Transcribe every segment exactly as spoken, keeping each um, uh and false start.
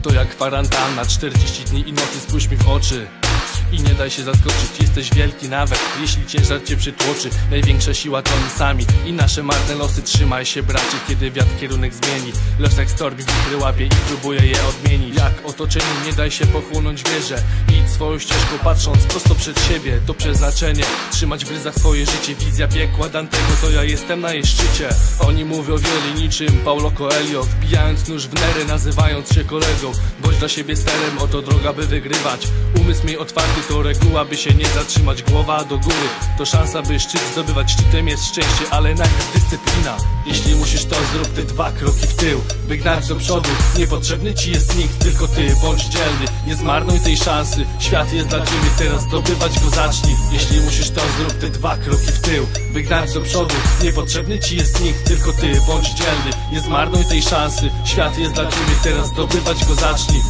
to jak kwarantanna, czterdzieści dni i nocy, spójrz mi w oczy i nie daj się zaskoczyć. Jesteś wielki nawet, jeśli ciężar cię przytłoczy. Największa siła to my sami i nasze marne losy. Trzymaj się bracie, kiedy wiatr kierunek zmieni. Los jak storbi wichry łapie i próbuje je odmienić. Jak otoczeniu nie daj się pochłonąć wieże. Idź swoją ścieżką patrząc prosto przed siebie. To przeznaczenie, trzymać w ryzach swoje życie. Wizja piekła Dantego, to ja jestem na jej szczycie. Oni mówią wiele niczym Paulo Coelho, wbijając nóż w nery, nazywając się kolegą. Bądź dla siebie sterem, oto droga by wygrywać. Umysł miej otwarty, to reguła by się nie zatrzymać. Głowa do góry, to szansa by szczyt zdobywać. Szczytem jest szczęście, ale najpierw dyscyplina. Jeśli musisz, to zrób te dwa kroki w tył, by gnać do przodu. Niepotrzebny ci jest nikt, tylko ty. Bądź dzielny, nie zmarnuj tej szansy. Świat jest dla ciebie, teraz zdobywać go zacznij. Jeśli musisz, to zrób te dwa kroki w tył, by gnać do przodu. Niepotrzebny ci jest nikt, tylko ty. Bądź dzielny, nie zmarnuj tej szansy. Świat jest dla ciebie, teraz zdobywać go zacznij.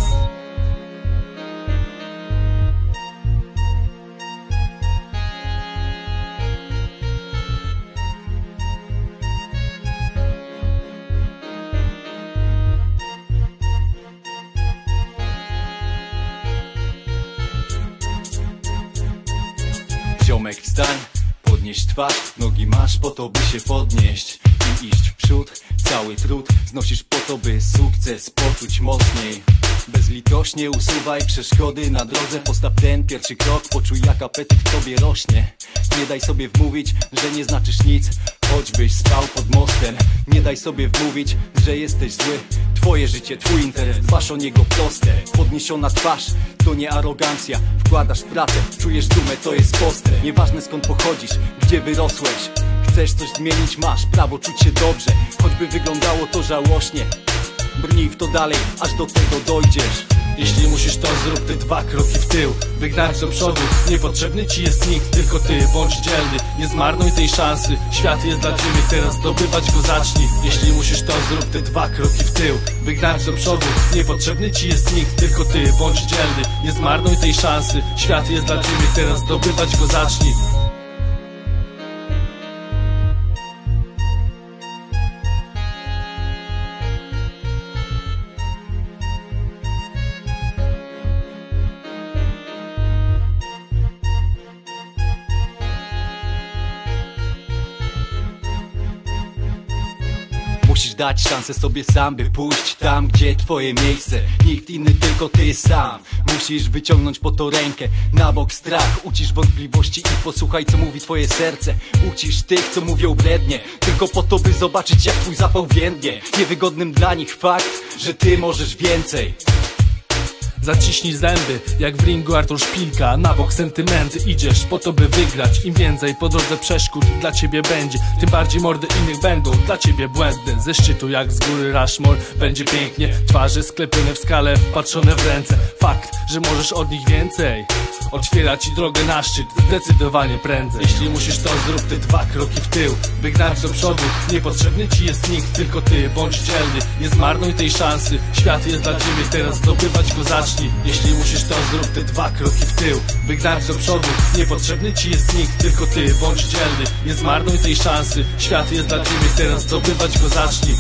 Ziomek, wstań, podnieś twarz, nogi masz po to, by się podnieść i iść w przód. Cały trud znosisz po to, by sukces poczuć mocniej. Bezlitośnie usuwaj przeszkody na drodze. Postaw ten pierwszy krok, poczuj jak apetyt w tobie rośnie. Nie daj sobie wmówić, że nie znaczysz nic, choćbyś spał pod mostem. Nie daj sobie wmówić, że jesteś zły. Twoje życie, twój interes, dbasz o niego proste. Podniesiona twarz to nie arogancja. Wkładasz pracę, czujesz dumę, to jest postęp. Nieważne skąd pochodzisz, gdzie wyrosłeś. Chcesz coś zmienić, masz prawo czuć się dobrze, choćby wyglądało to żałośnie. Brnij w to dalej, aż do tego dojdziesz. Jeśli musisz, to zrób te dwa kroki w tył, by gnać do przodu. Niepotrzebny ci jest nikt, tylko ty. Bądź dzielny, nie zmarnuj tej szansy. Świat jest dla ciebie, teraz zdobywać go zacznij. Jeśli musisz, to zrób te dwa kroki w tył, by gnać do przodu. Niepotrzebny ci jest nikt, tylko ty. Bądź dzielny, nie zmarnuj tej szansy. Świat jest dla ciebie, teraz zdobywać go zacznij. Musisz dać szansę sobie sam, by pójść tam, gdzie twoje miejsce. Nikt inny, tylko ty sam. Musisz wyciągnąć po to rękę. Na bok strach, ucisz wątpliwości i posłuchaj, co mówi twoje serce. Ucisz tych, co mówią brednie, tylko po to, by zobaczyć, jak twój zapał więdnie. Niewygodnym dla nich fakt, że ty możesz więcej. Zaciśnij zęby, jak w ringu Artur Szpilka. Na bok sentymenty, idziesz po to, by wygrać. Im więcej po drodze przeszkód dla ciebie będzie, tym bardziej mordy innych będą dla ciebie błędne. Ze szczytu jak z góry Rushmore będzie pięknie. Twarze sklepione w skale, wpatrzone w ręce. Fakt, że możesz od nich więcej. Otwiera ci drogę na szczyt, zdecydowanie prędzej. Jeśli musisz, to zrób te dwa kroki w tył, by gnać do przodu. Niepotrzebny ci jest nikt, tylko ty. Bądź dzielny, nie zmarnuj tej szansy. Świat jest dla ciebie, teraz zdobywać go zacznij. Jeśli musisz, to zrób te dwa kroki w tył, by gnać do przodu. Niepotrzebny ci jest nikt, tylko ty. Bądź dzielny, nie zmarnuj tej szansy. Świat jest dla ciebie, teraz zdobywać go zacznij.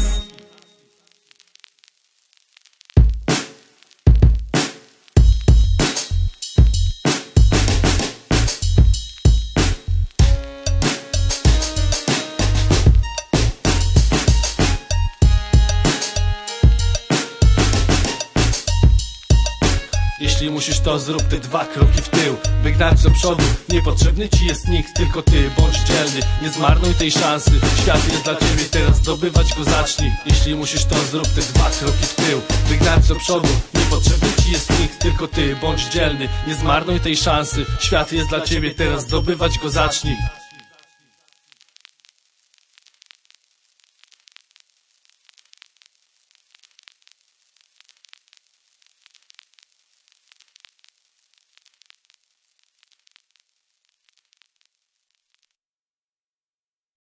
Jeśli musisz, to zrób te dwa kroki w tył, by gnać do przodu. Niepotrzebny ci jest nikt, tylko ty. Bądź dzielny, nie zmarnuj tej szansy. Świat jest dla ciebie, teraz zdobywać go zacznij. Jeśli musisz, to zrób te dwa kroki w tył, by gnać do przodu. Niepotrzebny ci jest nikt, tylko ty. Bądź dzielny, nie zmarnuj tej szansy. Świat jest dla ciebie, teraz zdobywać go zacznij.